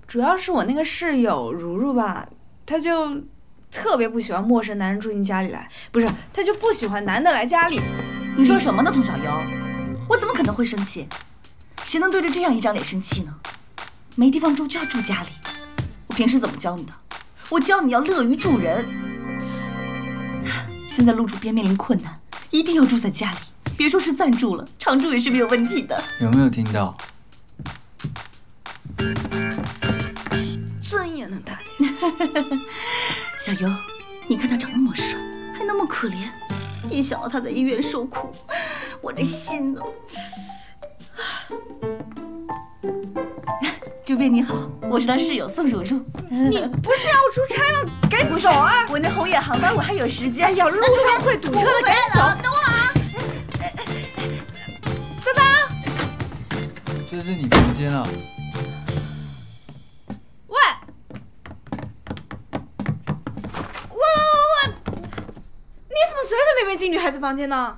主要是我那个室友如如吧，她就特别不喜欢陌生男人住进家里来，不是，她就不喜欢男的来家里。 你说什么呢，童小优？我怎么可能会生气？谁能对着这样一张脸生气呢？没地方住就要住家里。我平时怎么教你的？我教你要乐于助人。现在陆主编面临困难，一定要住在家里，别说是暂住了，常住也是没有问题的。 有没有听到？ 尊严呢，大姐。 小优，你看他长那么帅，还那么可怜，一想到他在医院受苦，我这心呢……主编你好，我是他室友宋如如。 你不是要出差吗？赶紧走啊！ 我那红眼航班我还有时间。 哎呀，路上会堵车的，赶紧走。 等我啊！ 拜拜啊！ 这是你房间啊。 喂！喂！你怎么随随便便进女孩子房间呢？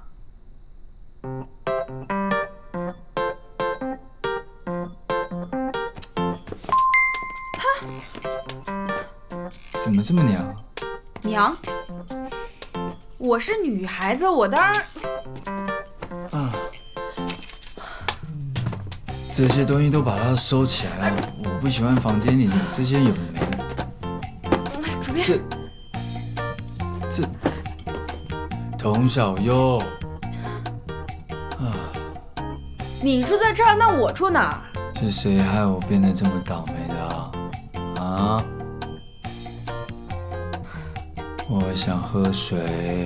怎么这么娘？ 娘？我是女孩子，我当然…… 啊！这些东西都把它收起来，我不喜欢房间里的这些有的没的。 主编， 这童小优啊！ 你住在这儿，那我住哪儿？ 是谁害我变得这么倒霉的啊？啊！我想喝水，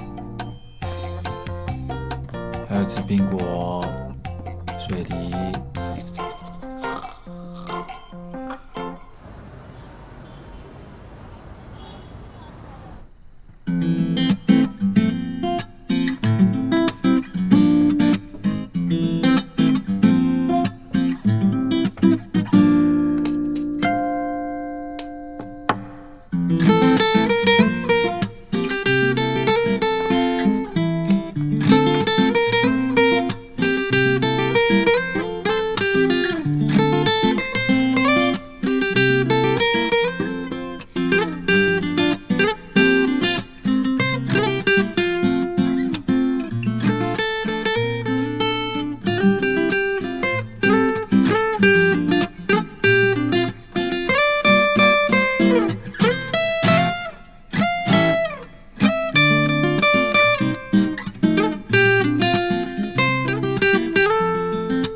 还要吃苹果、水梨。